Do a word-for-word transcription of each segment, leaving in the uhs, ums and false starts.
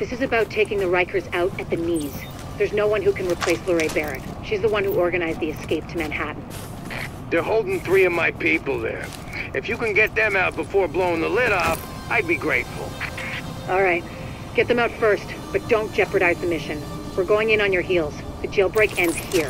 This is about taking the Rikers out at the knees. There's no one who can replace Lorraine Barrett. She's the one who organized the escape to Manhattan. They're holding three of my people there. If you can get them out before blowing the lid off, I'd be grateful. All right. Get them out first, but don't jeopardize the mission. We're going in on your heels. The jailbreak ends here.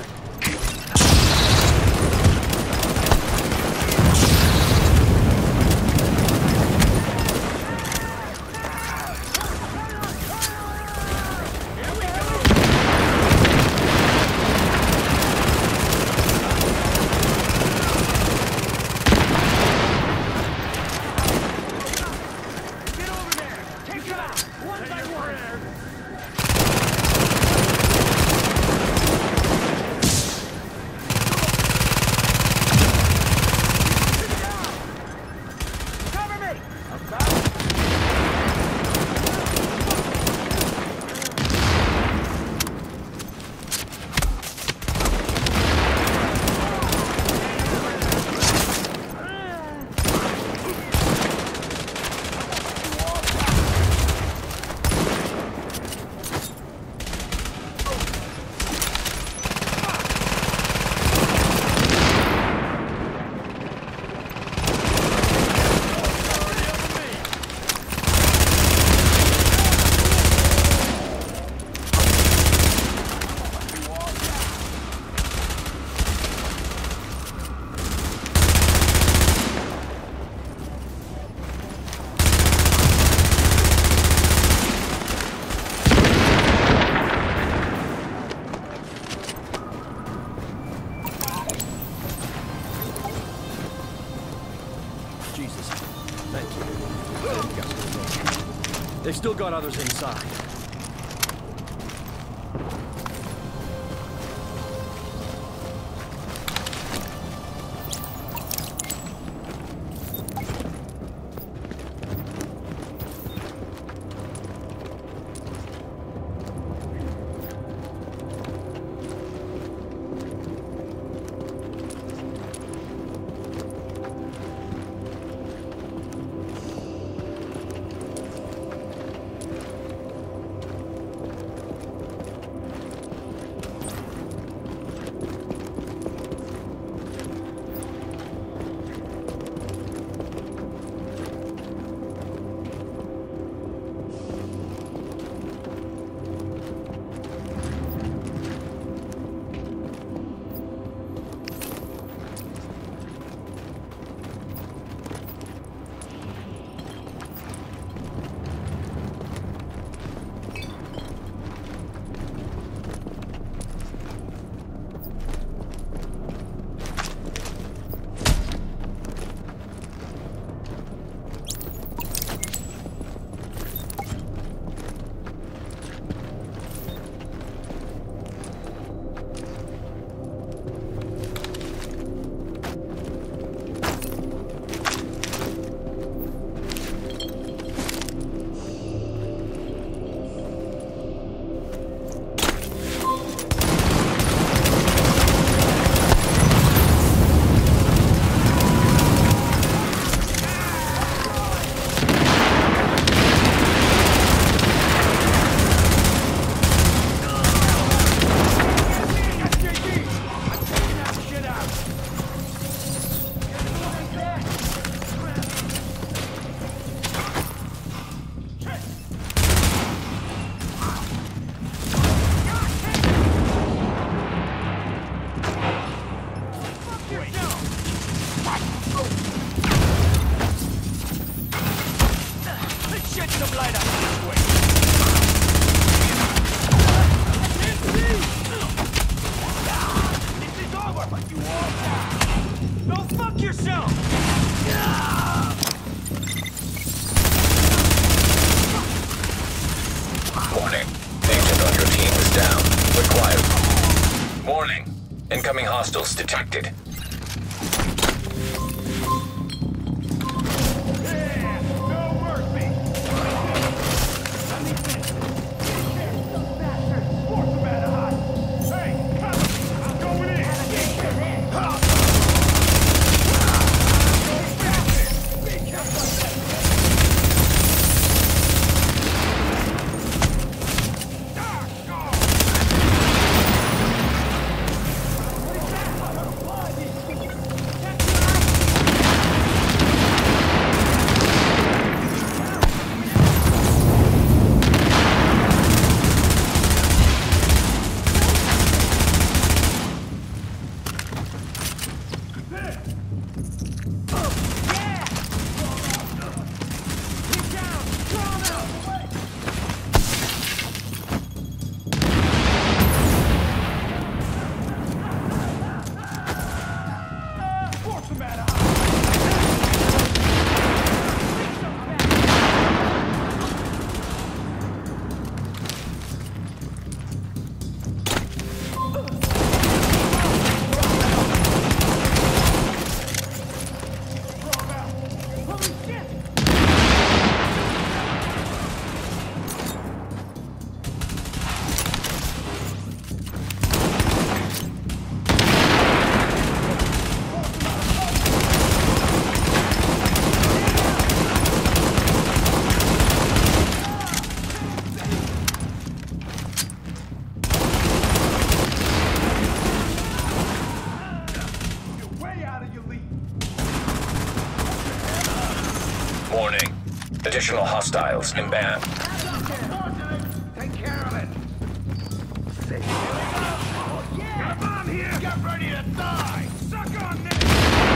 Jesus. Thank you. They've still got others inside. Incoming hostiles detected. Additional hostiles inbound. Take care of it. Got a bomb here. Get ready to die. Suck on this.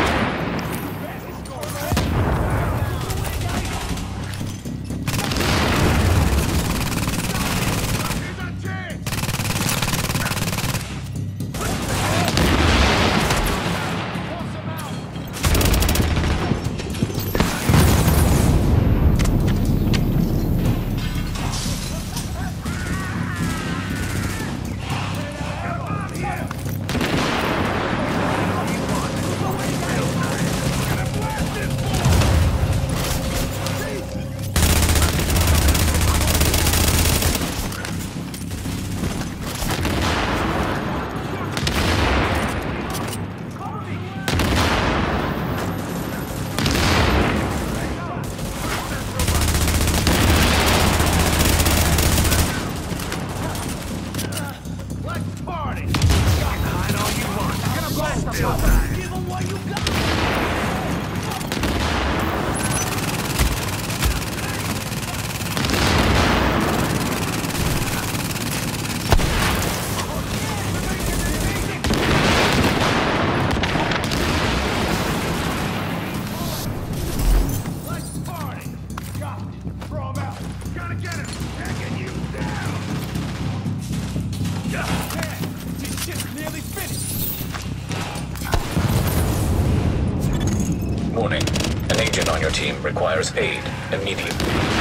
Warning. An agent on your team requires aid immediately.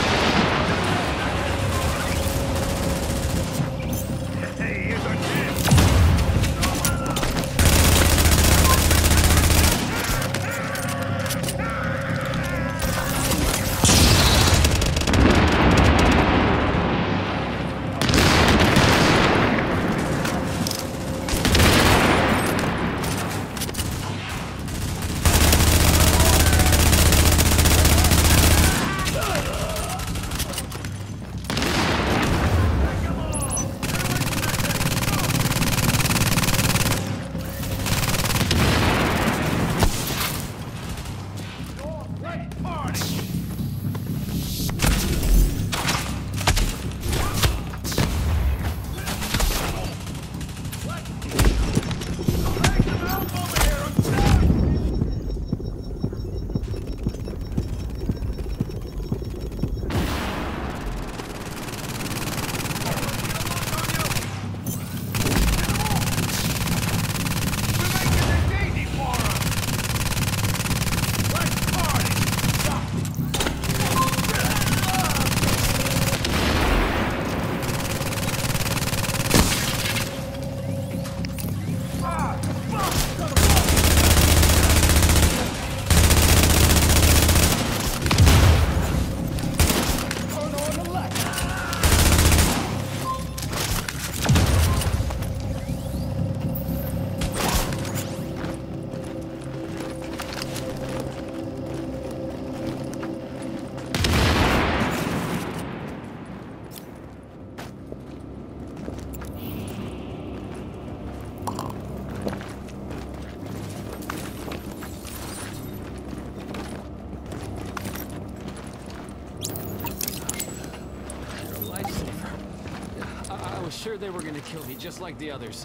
I was sure they were gonna kill me, just like the others.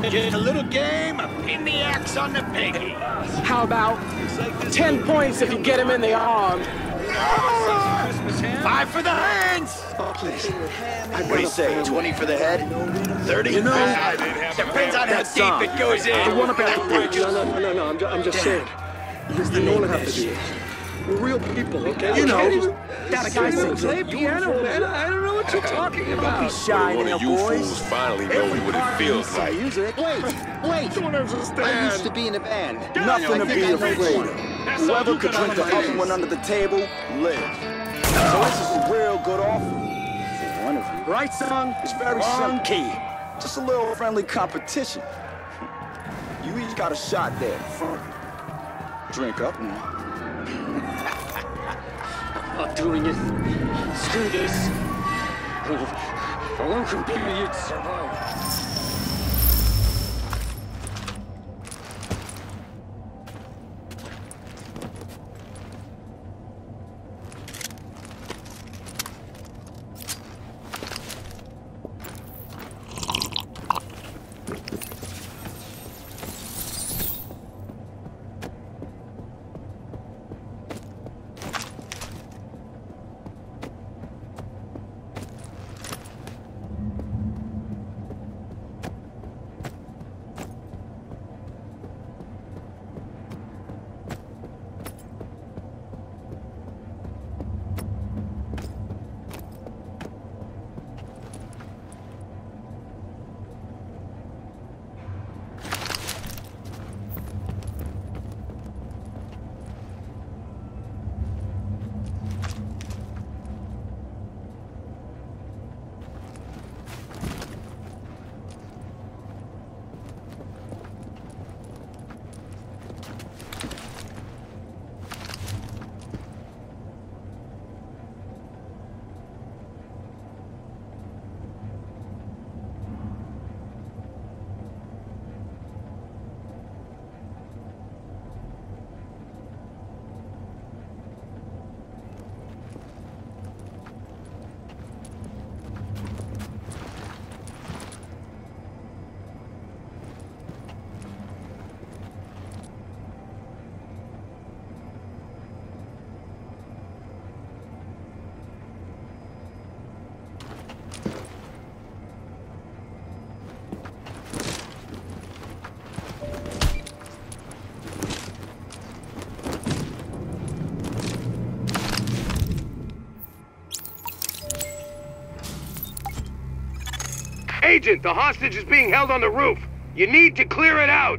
Get a little game, a pin the axe on the piggy. How about ten points if you get him in the arm? Five for the hands. Oh, please. What do you say, twenty for the head? thirty? You know, depends on how that deep song. it goes in. The one about the bridge. No, no, no, no, no. I'm just, I'm just saying. You, you don't have to do it. We're real people, okay? You know, that guy sings play piano, man. I don't know what you're talking about. Don't be shy One now, of you boys. fools finally know what it feels like. Music. Wait, wait. Don't understand. I used to be in a band. Nothing to I be think I know afraid of. Whoever could drink the other one under the table, lives. So this is a real good offer for one of you. Right song is very simple. Key. Just a little friendly competition. You each got a shot there in front. Drink up now. I'm not doing it. Let's do this. I won't compete with you to survive. Agent, the hostage is being held on the roof. You need to clear it out.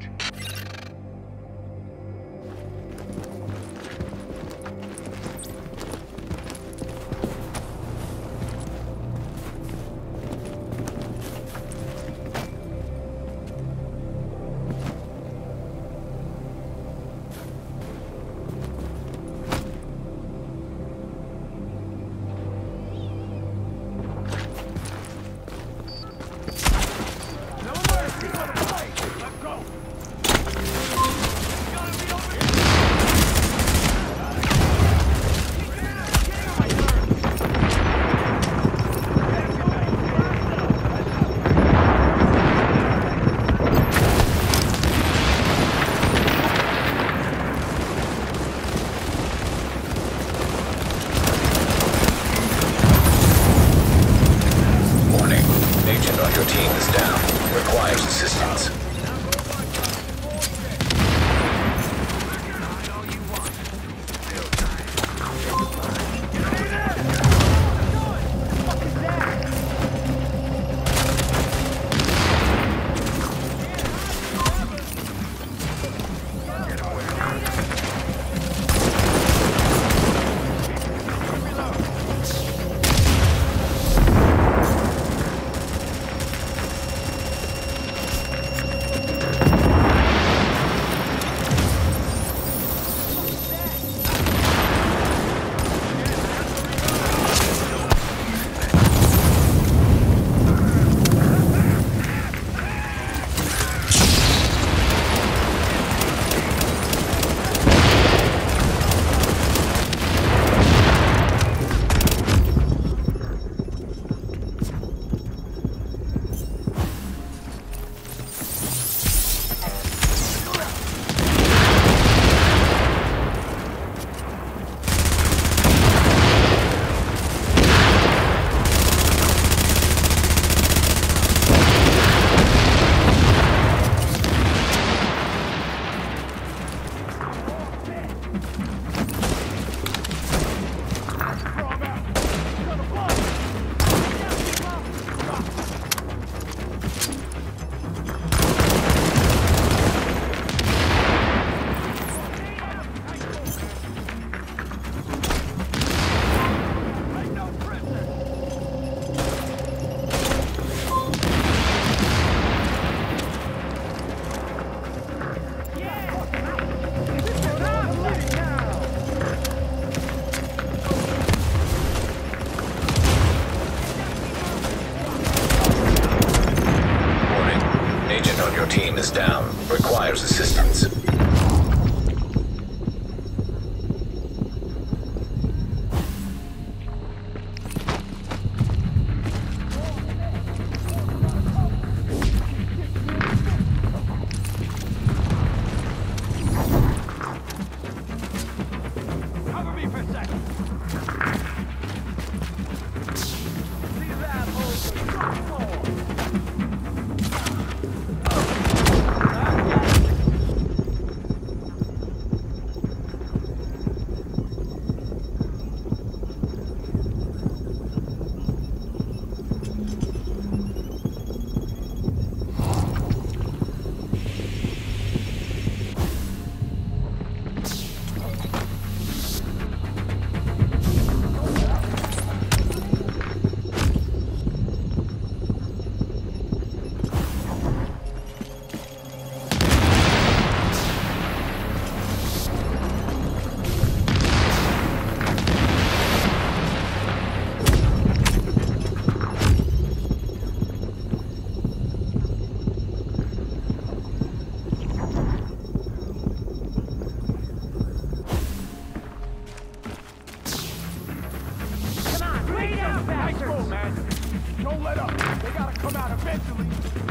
Don't let up. They gotta come out eventually.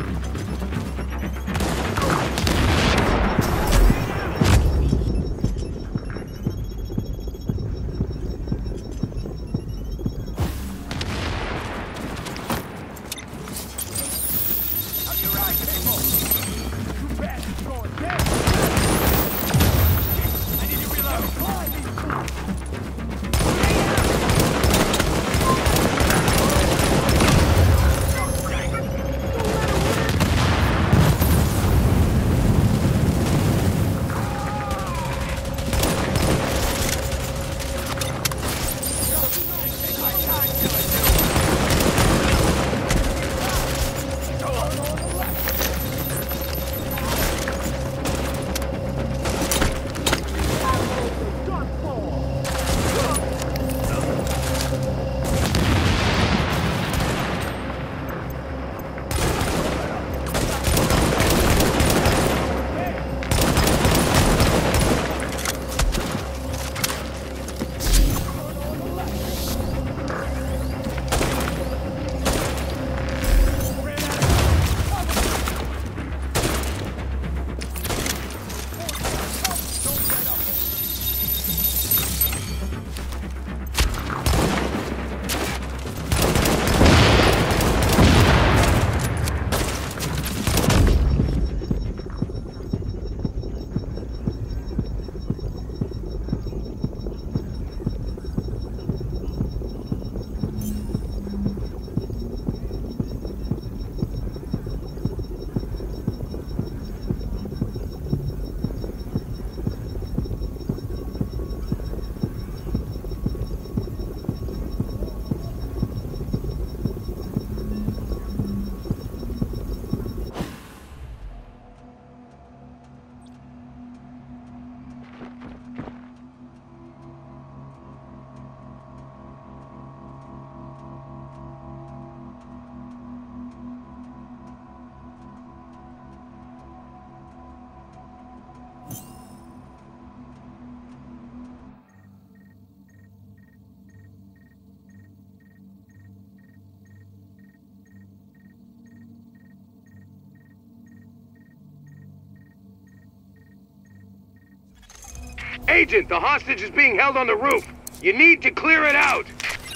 Agent, the hostage is being held on the roof. You need to clear it out.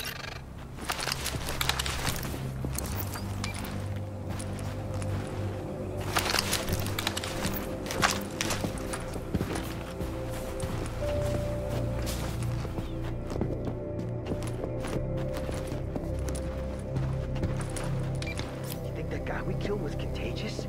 You think that guy we killed was contagious?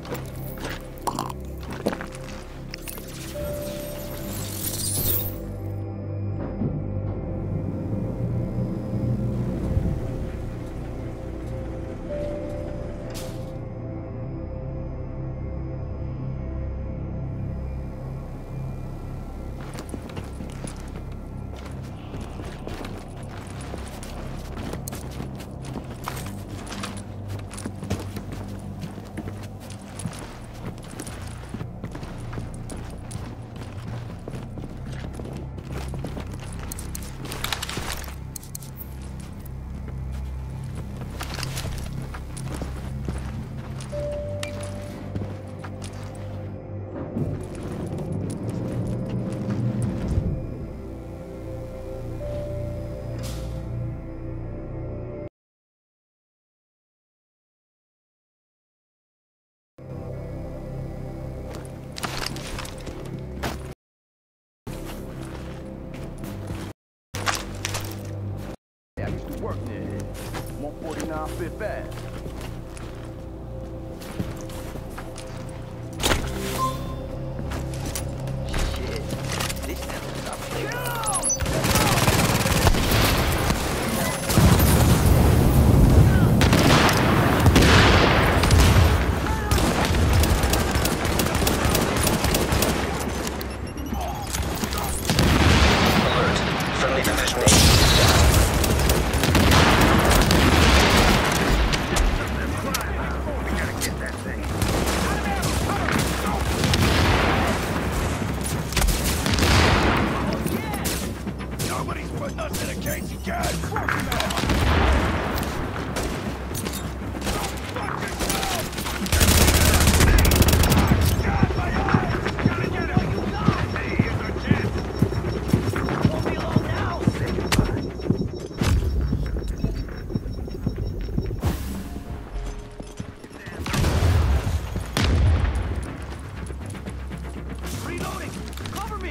I used to work there. one forty-nine Fifth Ave. Shit. This never stops. Alert. Friendly division agent is down. Nobody's putting us in a cage again.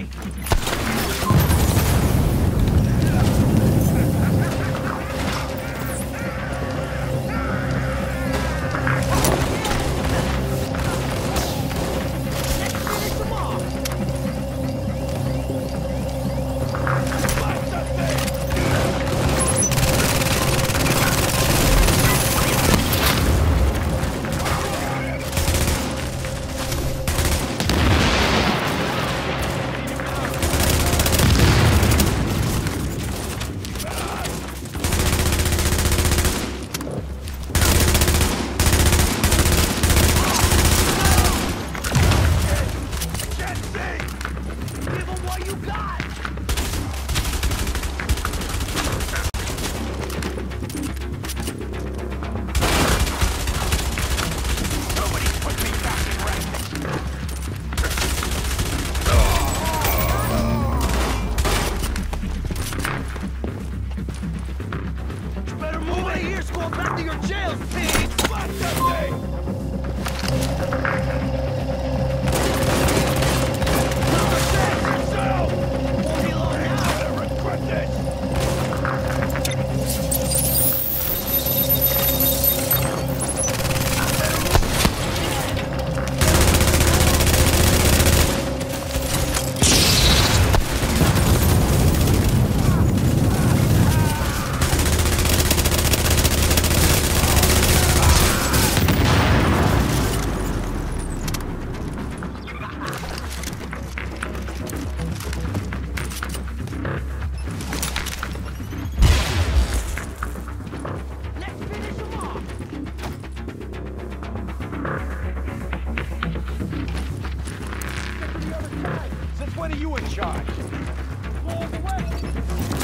When are you in charge? Blow the way.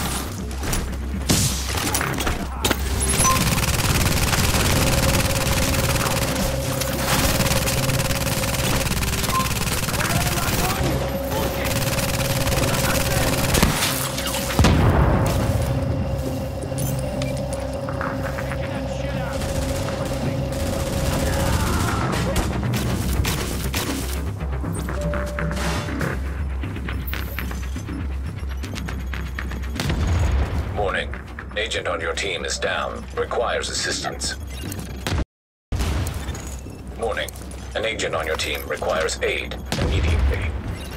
Warning. Agent on your team is down. Requires assistance. Warning. An agent on your team requires aid immediately.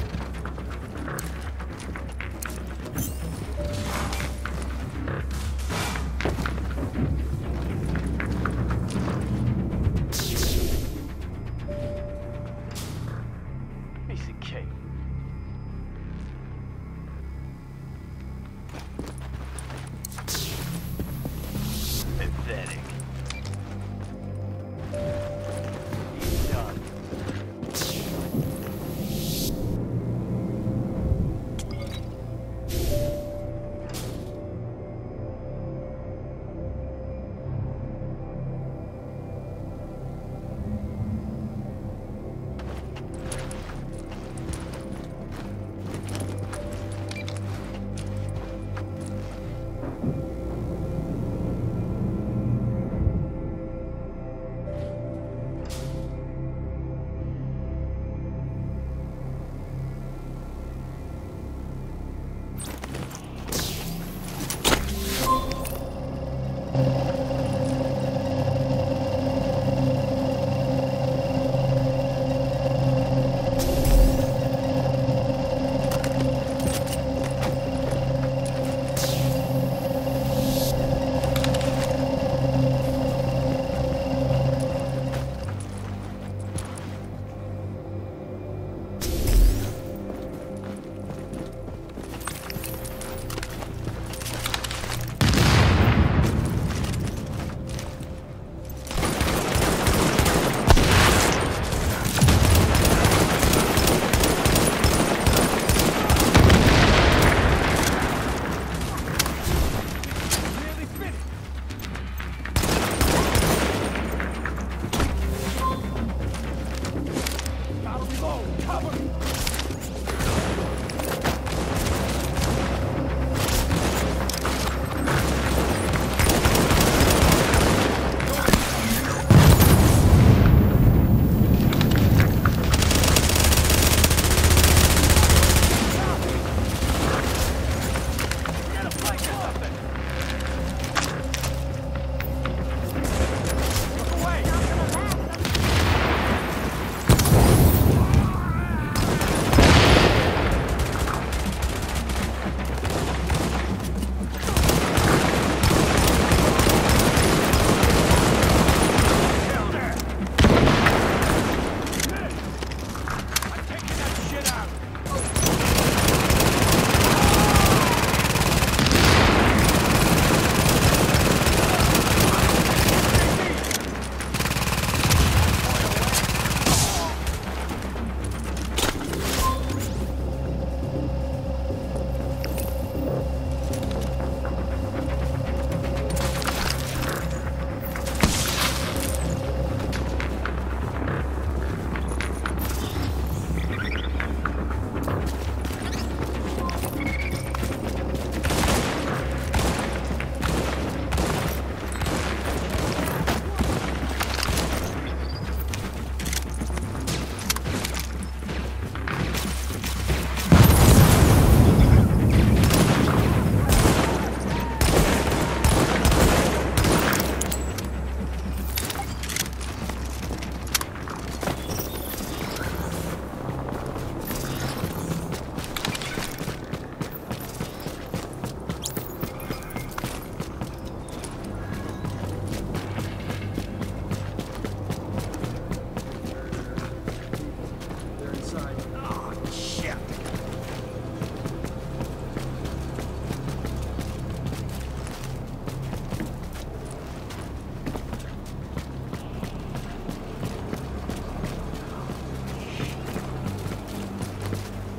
Piece of cake. Pathetic. He's done.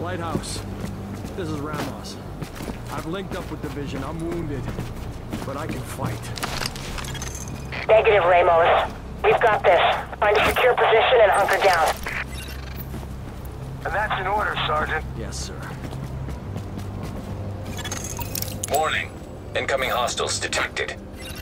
Lighthouse, this is Ramos. I've linked up with Division. I'm wounded, but I can fight. Negative, Ramos. We've got this. Find a secure position and hunker down. And that's an order, Sergeant. Yes, sir. Warning. Incoming hostiles detected.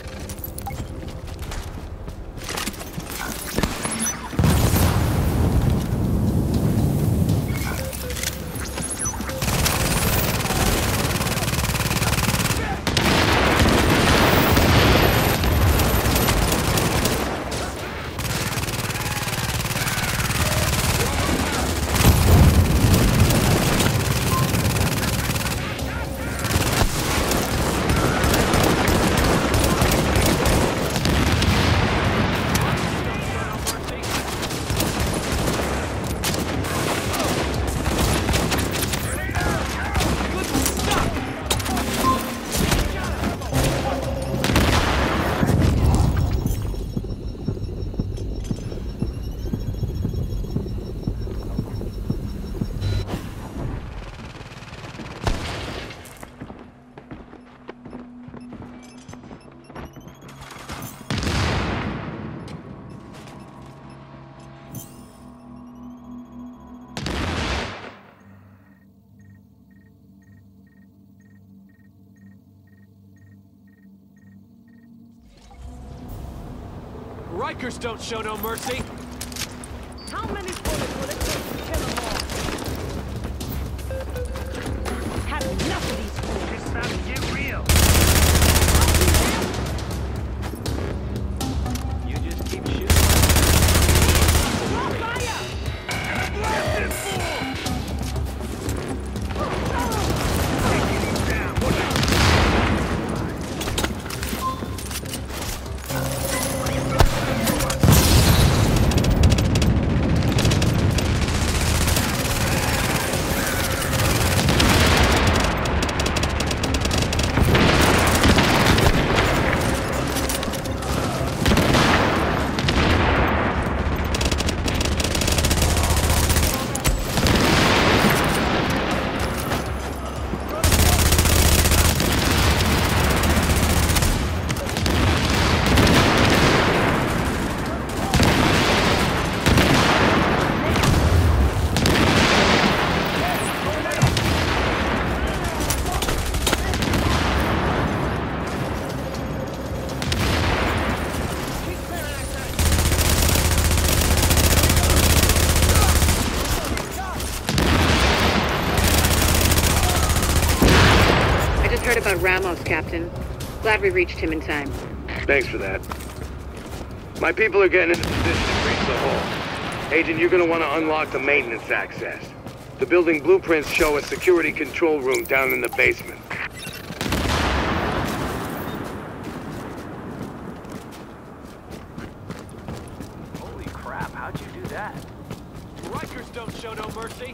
Rikers don't show no mercy. How many bullets will it take to kill them all? Have enough of these fools. It's about to get real. You just keep shooting. More fire! Blast this fool! Taking him down. Look out. Heard about Ramos, Captain. Glad we reached him in time. Thanks for that. My people are getting into position to breach the hall. Agent, you're gonna want to unlock the maintenance access. The building blueprints show a security control room down in the basement. Holy crap, how'd you do that? Rikers don't show no mercy.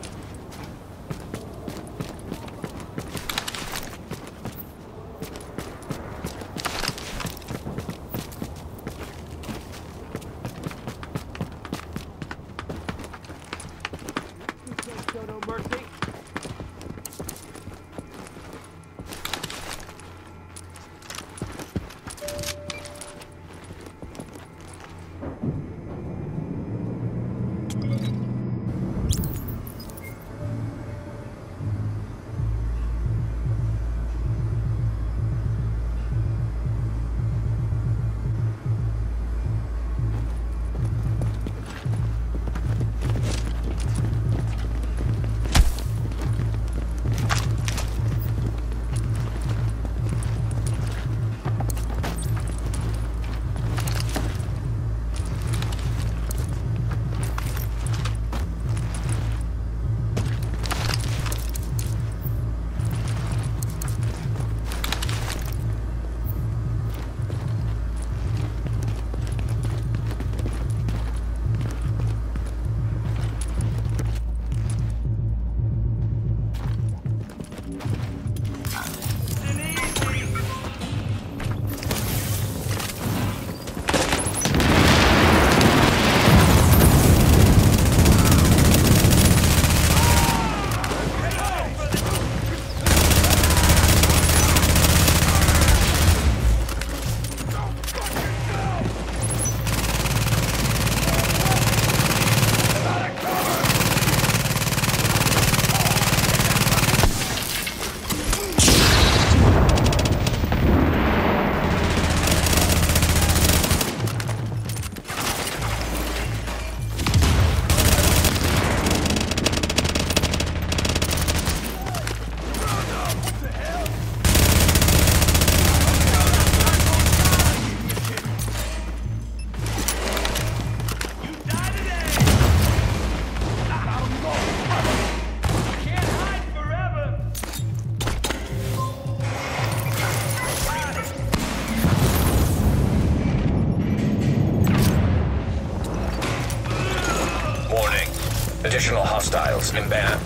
Additional hostiles inbound.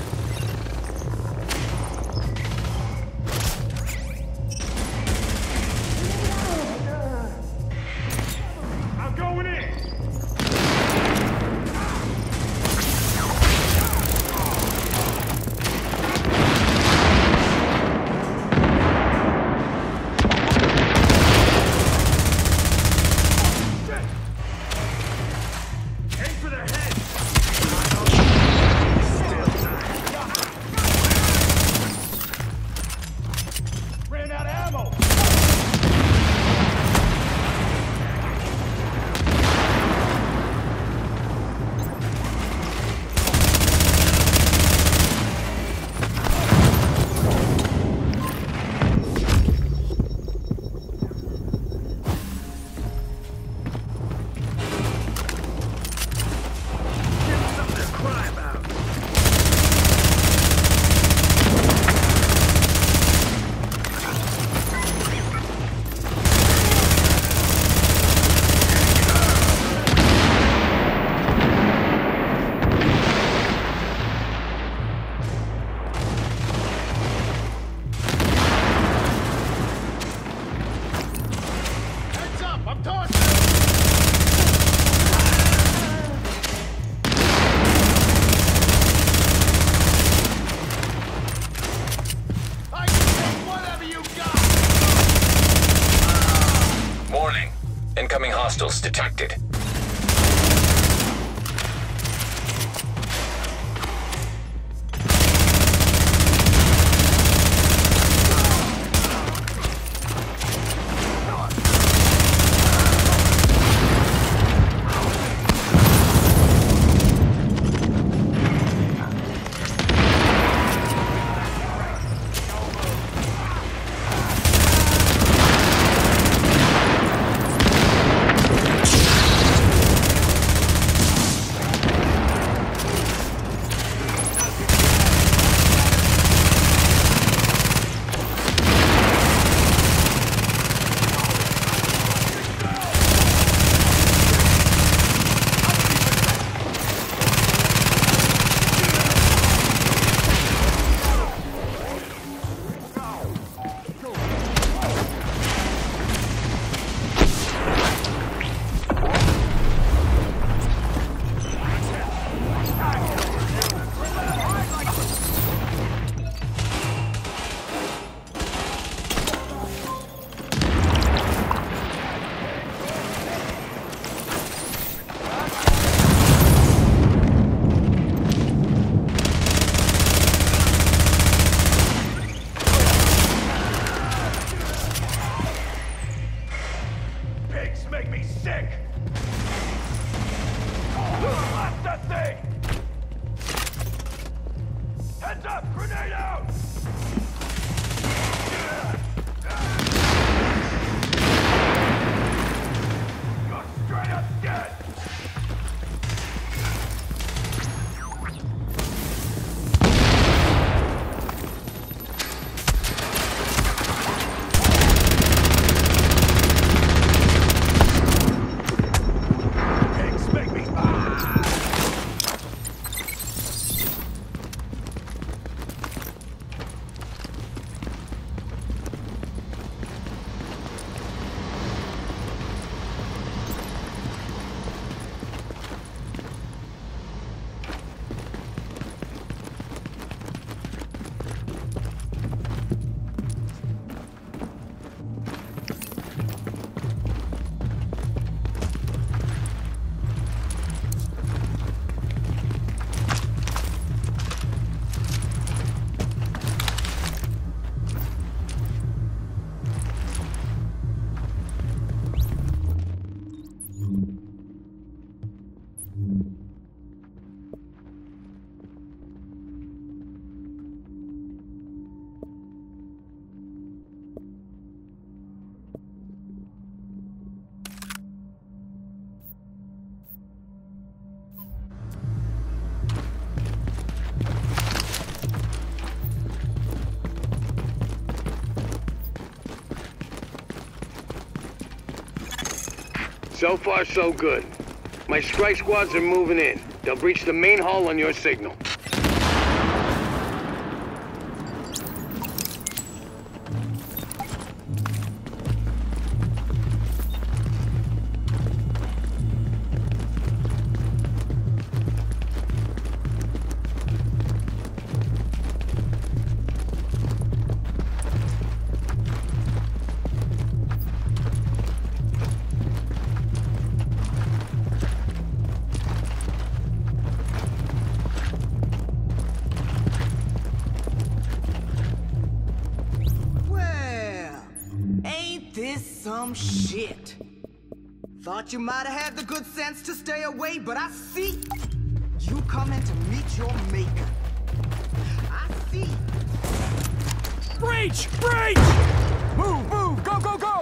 I'm going in! Incoming hostiles detected. Make me sick! Blast that thing! Heads up! Grenade out! Go straight up dead! So far, so good. My strike squads are moving in. They'll breach the main hall on your signal. Some shit. Thought you might have had the good sense to stay away, but I see you coming to meet your maker. I see. Breach! Breach! Move, move, go, go, go!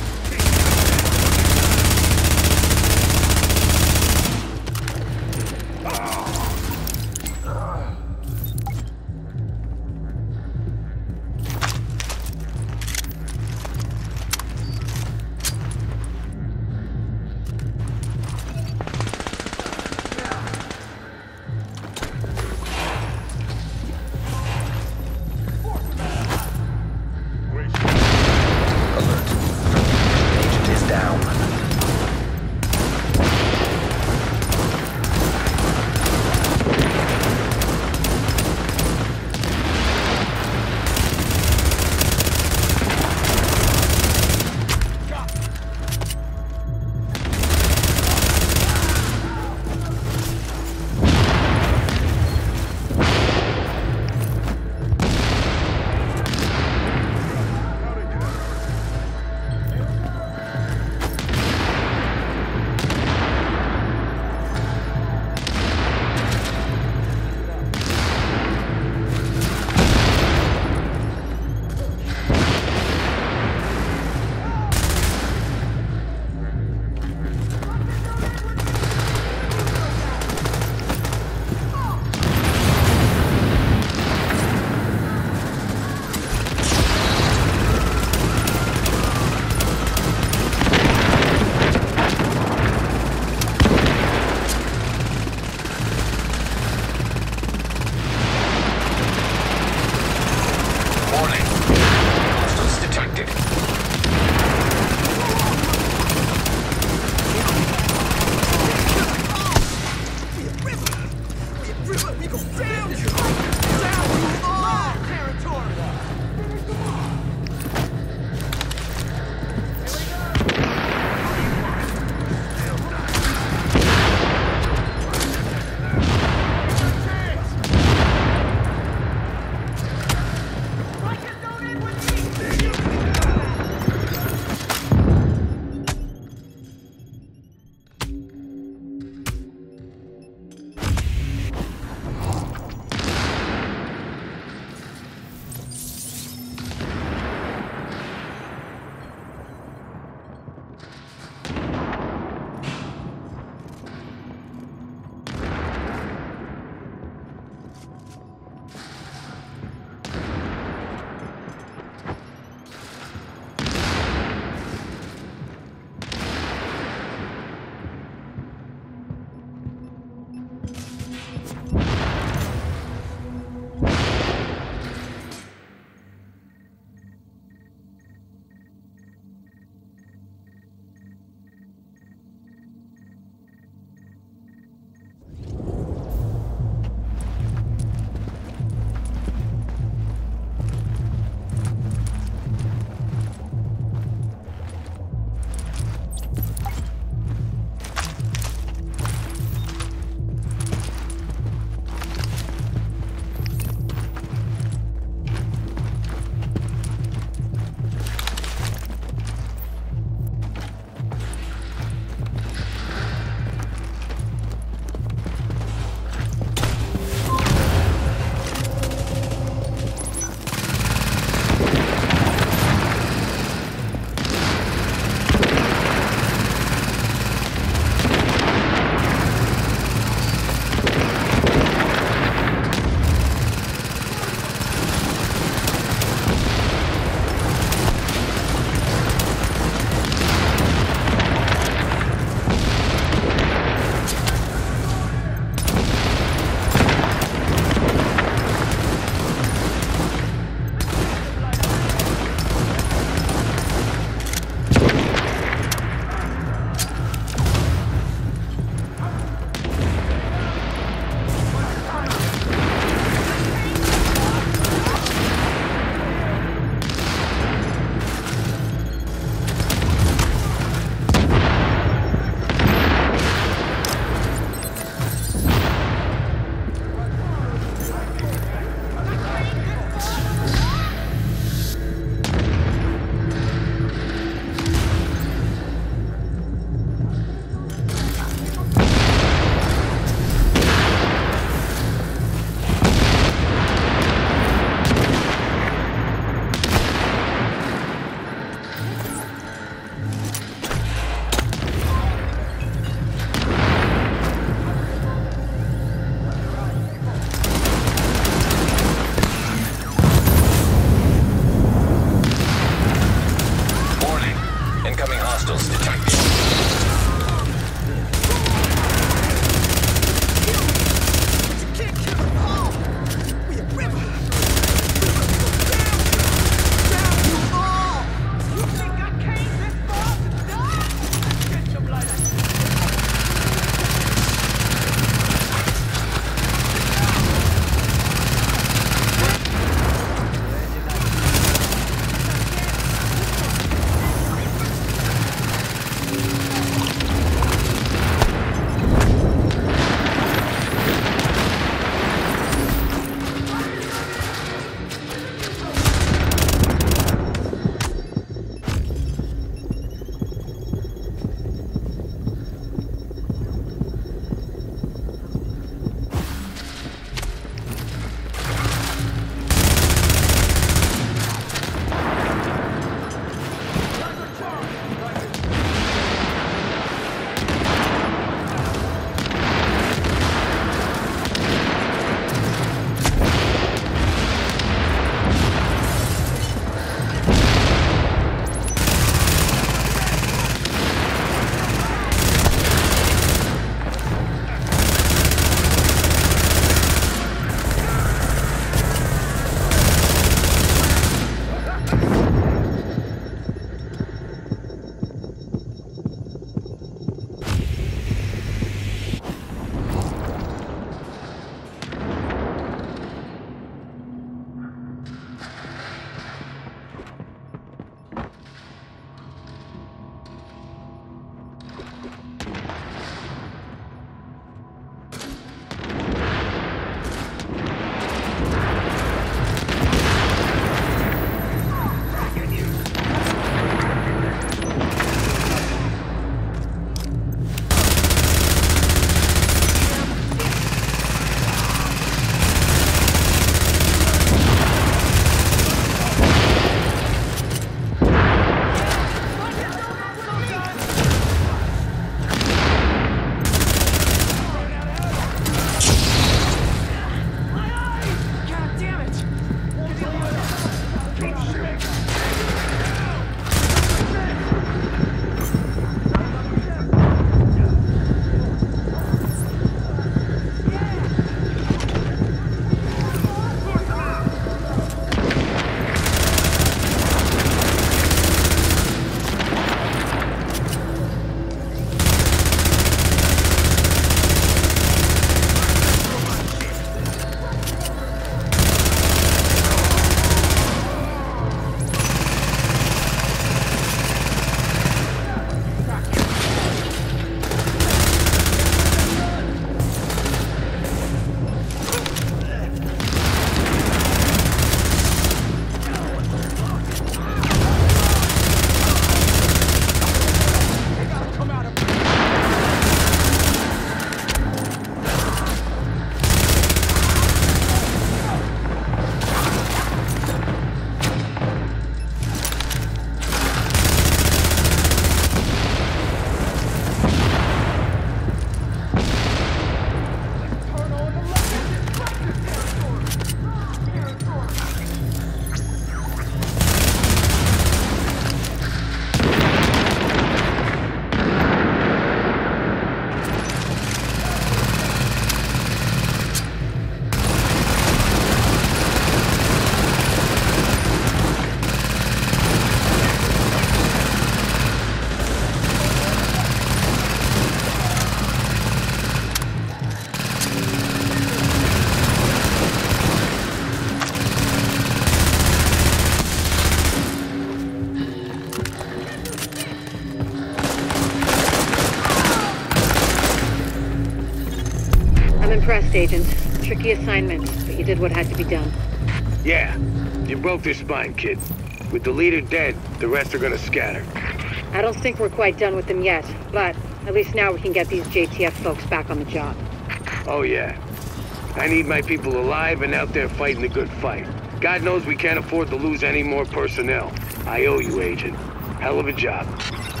I'm impressed, Agent. Tricky assignment, but you did what had to be done. Yeah, you broke their spine, kid. With the leader dead, the rest are gonna scatter. I don't think we're quite done with them yet, but at least now we can get these J T F folks back on the job. Oh yeah. I need my people alive and out there fighting the good fight. God knows we can't afford to lose any more personnel. I owe you, Agent. Hell of a job.